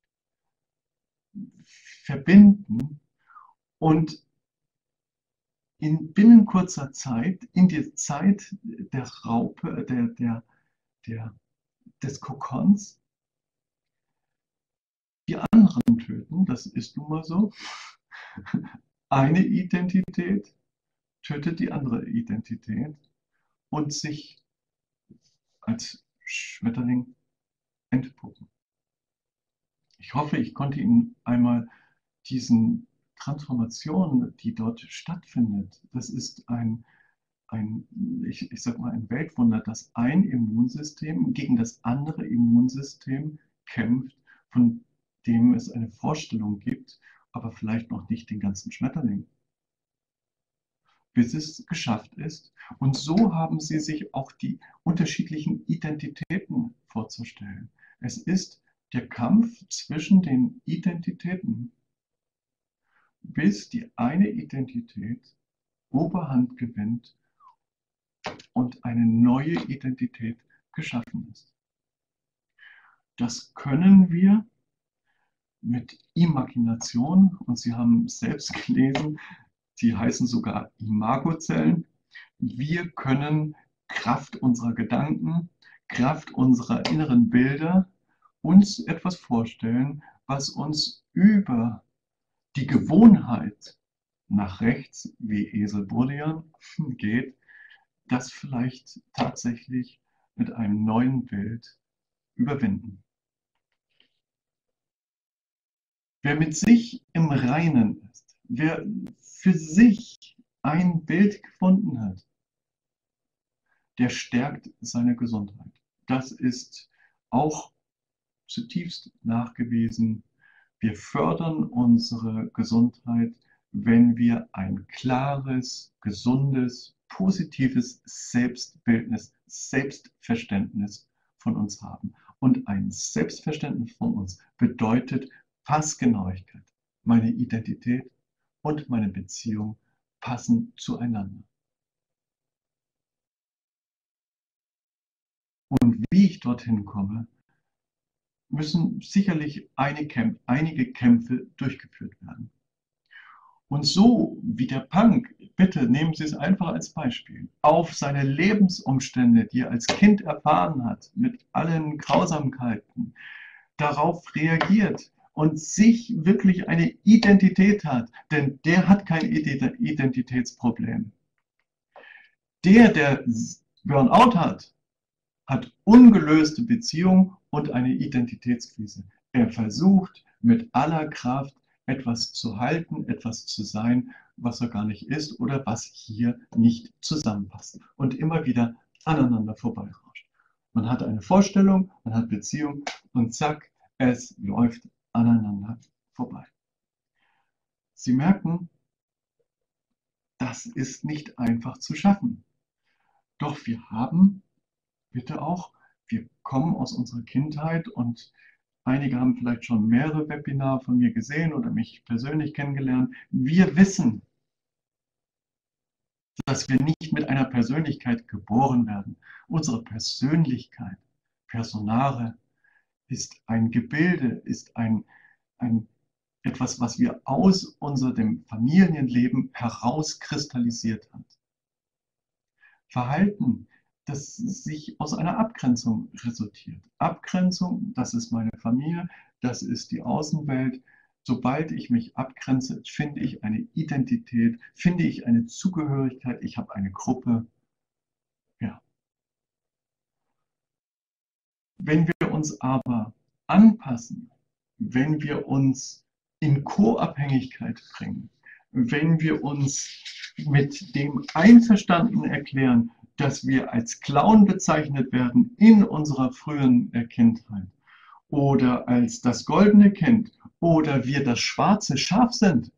Speaker 1: verbinden und in binnen kurzer Zeit, in die Zeit der Raupe, der, der, der, des Kokons, die anderen töten. Das ist nun mal so. Eine Identität tötet die andere Identität und sich als Schmetterling entpuppen. Ich hoffe, ich konnte Ihnen einmal diesen Transformation, die dort stattfindet, das ist ein, ein ich, ich sag mal, ein Weltwunder, dass ein Immunsystem gegen das andere Immunsystem kämpft, von dem es eine Vorstellung gibt, aber vielleicht noch nicht den ganzen Schmetterling, bis es geschafft ist. Und so haben sie sich auch die unterschiedlichen Identitäten vorzustellen. Es ist der Kampf zwischen den Identitäten, bis die eine Identität Oberhand gewinnt und eine neue Identität geschaffen ist. Das können wir mit Imagination, und Sie haben es selbst gelesen, sie heißen sogar Imagozellen. Wir können Kraft unserer Gedanken, Kraft unserer inneren Bilder uns etwas vorstellen, was uns über die Gewohnheit nach rechts, wie Esel Burian, geht, das vielleicht tatsächlich mit einem neuen Bild überwinden. Wer mit sich im Reinen ist, wer für sich ein Bild gefunden hat, der stärkt seine Gesundheit. Das ist auch zutiefst nachgewiesen, wir fördern unsere Gesundheit, wenn wir ein klares, gesundes, positives Selbstbildnis, Selbstverständnis von uns haben. Und ein Selbstverständnis von uns bedeutet Passgenauigkeit. Meine Identität und meine Beziehung passen zueinander. Und wie ich dorthin komme, müssen sicherlich einige Kämpfe durchgeführt werden. Und so wie der Punk, bitte nehmen Sie es einfach als Beispiel, auf seine Lebensumstände, die er als Kind erfahren hat, mit allen Grausamkeiten, darauf reagiert und sich wirklich eine Identität hat, denn der hat kein Identitätsproblem. Der, der Burnout hat, hat ungelöste Beziehung und eine Identitätskrise. Er versucht mit aller Kraft etwas zu halten, etwas zu sein, was er gar nicht ist oder was hier nicht zusammenpasst und immer wieder aneinander vorbeirauscht. Man hat eine Vorstellung, man hat Beziehung und zack, es läuft aneinander vorbei. Sie merken, das ist nicht einfach zu schaffen. Doch wir haben, bitte auch, wir kommen aus unserer Kindheit und einige haben vielleicht schon mehrere Webinare von mir gesehen oder mich persönlich kennengelernt. Wir wissen, dass wir nicht mit einer Persönlichkeit geboren werden. Unsere Persönlichkeit, Personare, ist ein Gebilde, ist ein, ein, etwas, was wir aus unserem Familienleben herauskristallisiert hat. Verhalten, das sich aus einer Abgrenzung resultiert. Abgrenzung, das ist meine Familie, das ist die Außenwelt. Sobald ich mich abgrenze, finde ich eine Identität, finde ich eine Zugehörigkeit, ich habe eine Gruppe. Ja. Wenn wir uns aber anpassen, wenn wir uns in Co-Abhängigkeit bringen, wenn wir uns mit dem einverstanden erklären, dass wir als Clown bezeichnet werden in unserer frühen Kindheit oder als das goldene Kind oder wir das schwarze Schaf sind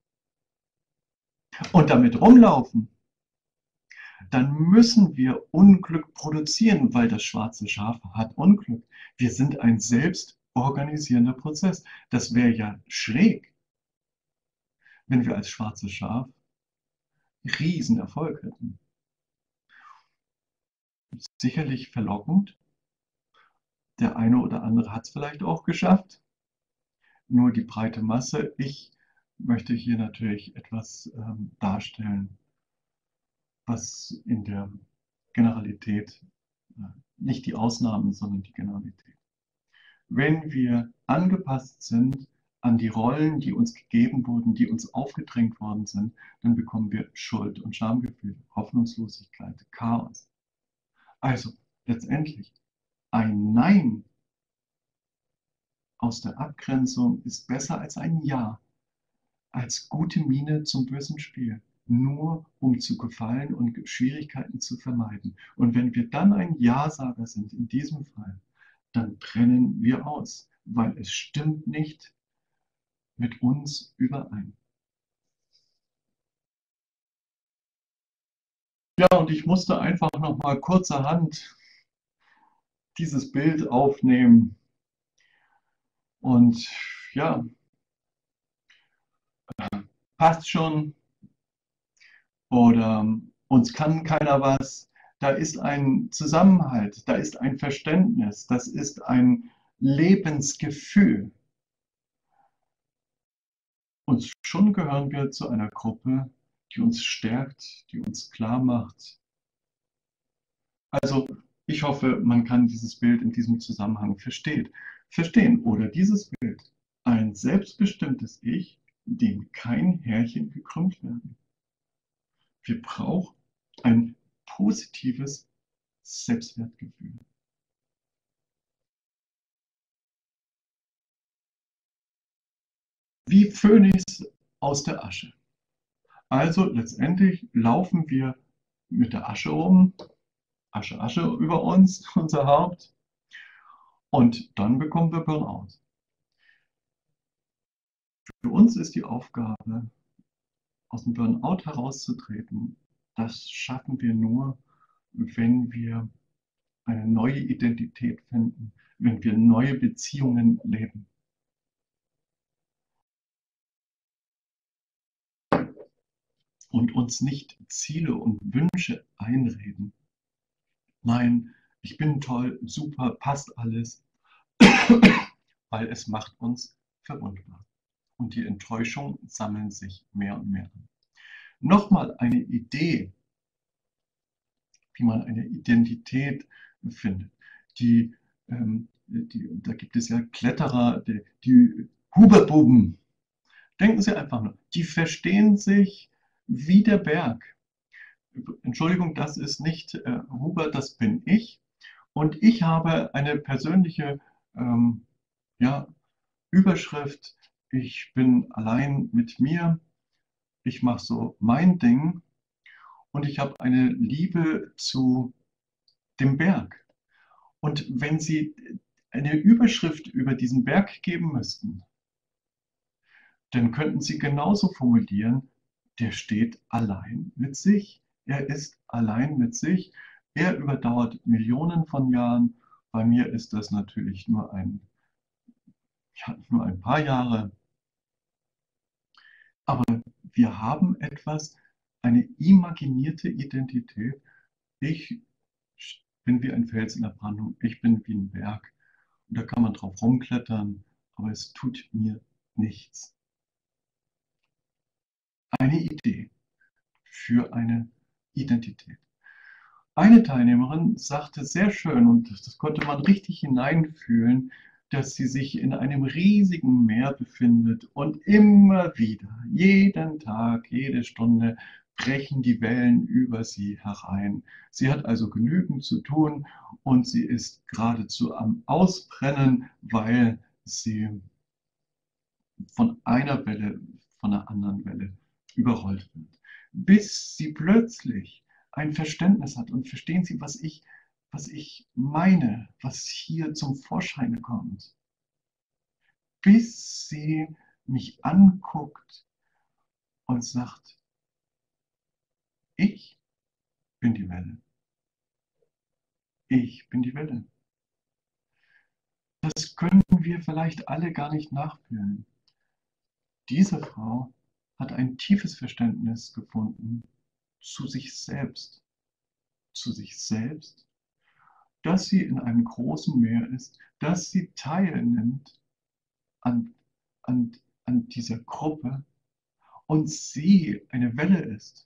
Speaker 1: und damit rumlaufen, dann müssen wir Unglück produzieren, weil das schwarze Schaf hat Unglück. Wir sind ein selbstorganisierender Prozess. Das wäre ja schräg, wenn wir als schwarzes Schaf Riesenerfolg hätten. Sicherlich verlockend. Der eine oder andere hat es vielleicht auch geschafft. Nur die breite Masse. Ich möchte hier natürlich etwas ähm, darstellen, was in der Generalität, äh, nicht die Ausnahmen, sondern die Generalität. Wenn wir angepasst sind an die Rollen, die uns gegeben wurden, die uns aufgedrängt worden sind, dann bekommen wir Schuld- und Schamgefühl, Hoffnungslosigkeit, Chaos. Also letztendlich ein Nein aus der Abgrenzung ist besser als ein Ja, als gute Miene zum bösen Spiel, nur um zu gefallen und Schwierigkeiten zu vermeiden. Und wenn wir dann ein Ja-Sager sind, in diesem Fall, dann brennen wir aus, weil es stimmt nicht mit uns überein. Ja, und ich musste einfach noch mal kurzerhand dieses Bild aufnehmen. Und ja, passt schon. Oder uns kann keiner was. Da ist ein Zusammenhalt, da ist ein Verständnis, das ist ein Lebensgefühl. Und schon gehören wir zu einer Gruppe, die uns stärkt, die uns klar macht. Also ich hoffe, man kann dieses Bild in diesem Zusammenhang verstehen. Verstehen oder dieses Bild. Ein selbstbestimmtes Ich, dem kein Härchen gekrümmt werden. Wir brauchen ein positives Selbstwertgefühl. Wie Phönix aus der Asche. Also letztendlich laufen wir mit der Asche rum, Asche, Asche über uns, unser Haupt. Und dann bekommen wir Burnout. Für uns ist die Aufgabe, aus dem Burnout herauszutreten. Das schaffen wir nur, wenn wir eine neue Identität finden, wenn wir neue Beziehungen leben. Und uns nicht Ziele und Wünsche einreden. Nein, ich bin toll, super, passt alles, weil es macht uns verwundbar. Und die Enttäuschungen sammeln sich mehr und mehr an. Nochmal eine Idee, wie man eine Identität findet. Die, ähm, die, da gibt es ja Kletterer, die, die Huberbuben. Denken Sie einfach nur, die verstehen sich wie der Berg. Entschuldigung, das ist nicht äh, Huber, das bin ich. Und ich habe eine persönliche ähm, ja, Überschrift. Ich bin allein mit mir. Ich mache so mein Ding. Und ich habe eine Liebe zu dem Berg. Und wenn Sie eine Überschrift über diesen Berg geben müssten, dann könnten Sie genauso formulieren, der steht allein mit sich. Er ist allein mit sich. Er überdauert Millionen von Jahren. Bei mir ist das natürlich nur ein, ja, nur ein paar Jahre. Aber wir haben etwas, eine imaginierte Identität. Ich bin wie ein Fels in der Brandung. Ich bin wie ein Berg. Und da kann man drauf rumklettern, aber es tut mir nichts. Eine Idee für eine Identität. Eine Teilnehmerin sagte sehr schön, und das konnte man richtig hineinfühlen, dass sie sich in einem riesigen Meer befindet und immer wieder, jeden Tag, jede Stunde brechen die Wellen über sie herein. Sie hat also genügend zu tun und sie ist geradezu am Ausbrennen, weil sie von einer Welle, von einer anderen Welle überrollt wird. Bis sie plötzlich ein Verständnis hat. Und verstehen Sie, was ich, was ich meine, was hier zum Vorschein kommt? Bis sie mich anguckt und sagt, ich bin die Welle. Ich bin die Welle. Das können wir vielleicht alle gar nicht nachfühlen. Diese Frau hat ein tiefes Verständnis gefunden zu sich selbst. Zu sich selbst, dass sie in einem großen Meer ist, dass sie teilnimmt an, an, an dieser Gruppe und sie eine Welle ist.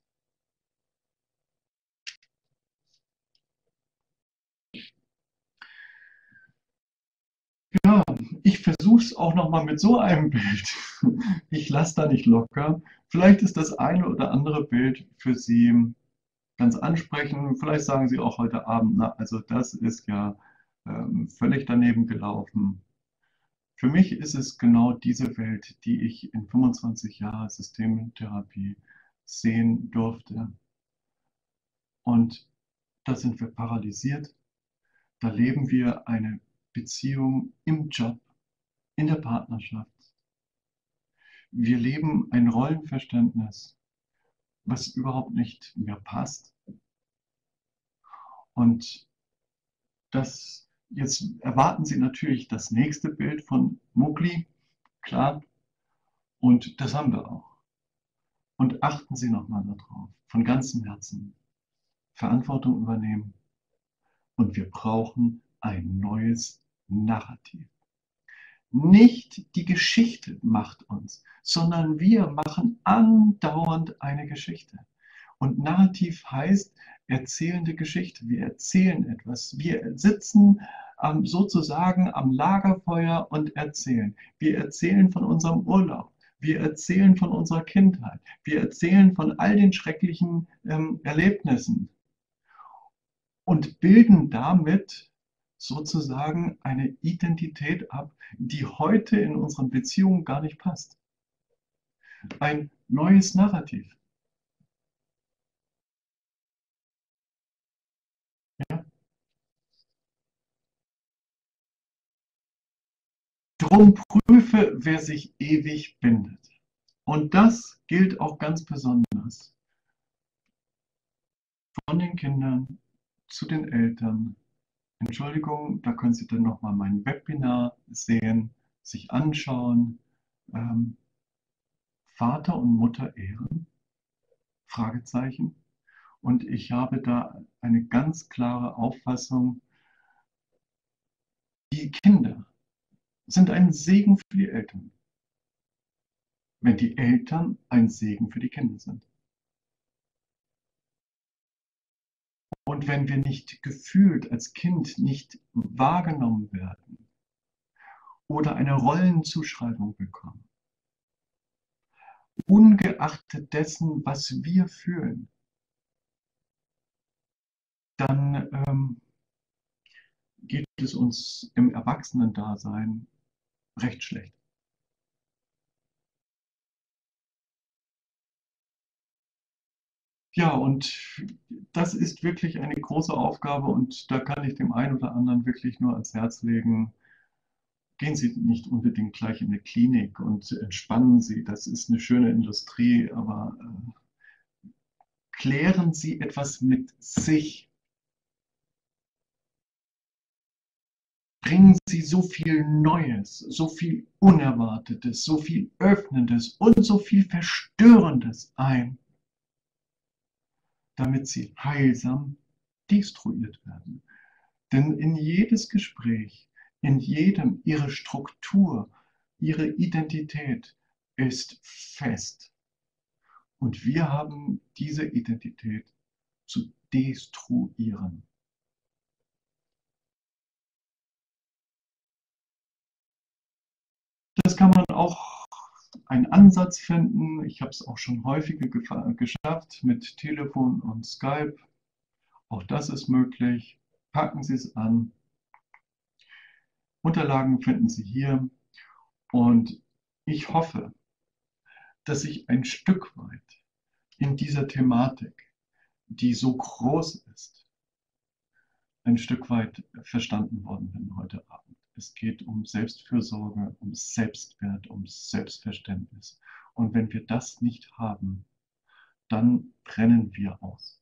Speaker 1: Ja, ich versuche es auch noch mal mit so einem Bild. Ich lasse da nicht locker. Vielleicht ist das eine oder andere Bild für Sie ganz ansprechend. Vielleicht sagen Sie auch heute Abend, na, also das ist ja ähm, völlig daneben gelaufen. Für mich ist es genau diese Welt, die ich in fünfundzwanzig Jahren Systemtherapie sehen durfte. Und da sind wir paralysiert, da leben wir eine Beziehung im Job, in der Partnerschaft. Wir leben ein Rollenverständnis, was überhaupt nicht mehr passt. Und das, jetzt erwarten Sie natürlich das nächste Bild von Mowgli, klar, und das haben wir auch. Und achten Sie nochmal darauf, von ganzem Herzen. Verantwortung übernehmen. Und wir brauchen ein neues Narrativ. Nicht die Geschichte macht uns, sondern wir machen andauernd eine Geschichte. Und Narrativ heißt erzählende Geschichte. Wir erzählen etwas. Wir sitzen ähm, sozusagen am Lagerfeuer und erzählen. Wir erzählen von unserem Urlaub. Wir erzählen von unserer Kindheit. Wir erzählen von all den schrecklichen ähm, Erlebnissen und bilden damit sozusagen eine Identität ab, die heute in unseren Beziehungen gar nicht passt. Ein neues Narrativ. Ja? Drum prüfe, wer sich ewig bindet. Und das gilt auch ganz besonders von den Kindern zu den Eltern. Entschuldigung, da können Sie dann nochmal mein Webinar sehen, sich anschauen. Ähm, Vater und Mutter ehren? Fragezeichen. Und ich habe da eine ganz klare Auffassung, die Kinder sind ein Segen für die Eltern, wenn die Eltern ein Segen für die Kinder sind. Und wenn wir nicht gefühlt als Kind nicht wahrgenommen werden oder eine Rollenzuschreibung bekommen, ungeachtet dessen, was wir fühlen, dann ähm, geht es uns im Erwachsenendasein recht schlecht. Ja, und das ist wirklich eine große Aufgabe und da kann ich dem einen oder anderen wirklich nur ans Herz legen, gehen Sie nicht unbedingt gleich in eine Klinik und entspannen Sie. Das ist eine schöne Industrie, aber äh, klären Sie etwas mit sich. Bringen Sie so viel Neues, so viel Unerwartetes, so viel Öffnendes und so viel Verstörendes ein, damit Sie heilsam destruiert werden. Denn in jedes Gespräch, in jedem ihre Struktur, ihre Identität ist fest. Und wir haben diese Identität zu destruieren. Das kann man auch einen Ansatz finden. Ich habe es auch schon häufiger geschafft mit Telefon und Skype. Auch das ist möglich. Packen Sie es an. Unterlagen finden Sie hier. Und ich hoffe, dass ich ein Stück weit in dieser Thematik, die so groß ist, ein Stück weit verstanden worden bin heute Abend. Es geht um Selbstfürsorge, um Selbstwert, um Selbstverständnis. Und wenn wir das nicht haben, dann brennen wir aus.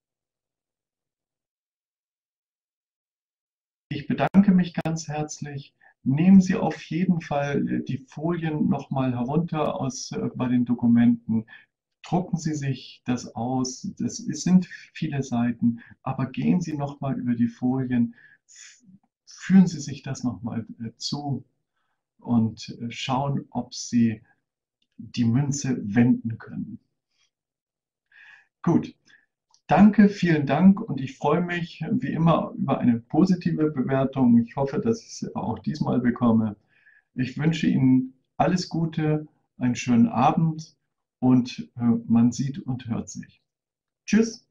Speaker 1: Ich bedanke mich ganz herzlich. Nehmen Sie auf jeden Fall die Folien nochmal herunter aus, äh, bei den Dokumenten. Drucken Sie sich das aus. Das sind viele Seiten, aber gehen Sie nochmal über die Folien. Führen Sie sich das nochmal äh, zu und äh, schauen, ob Sie die Münze wenden können. Gut. Danke, vielen Dank und ich freue mich wie immer über eine positive Bewertung. Ich hoffe, dass ich sie auch diesmal bekomme. Ich wünsche Ihnen alles Gute, einen schönen Abend und äh, man sieht und hört sich. Tschüss.